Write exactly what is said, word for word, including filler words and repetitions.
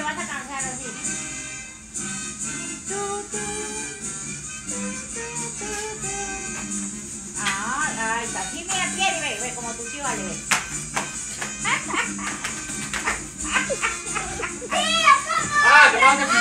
vas a cansar así. Ay, ay, está así, mira, Pieri, ve, ve, como tu tío Ale, ve. Ah, te vas a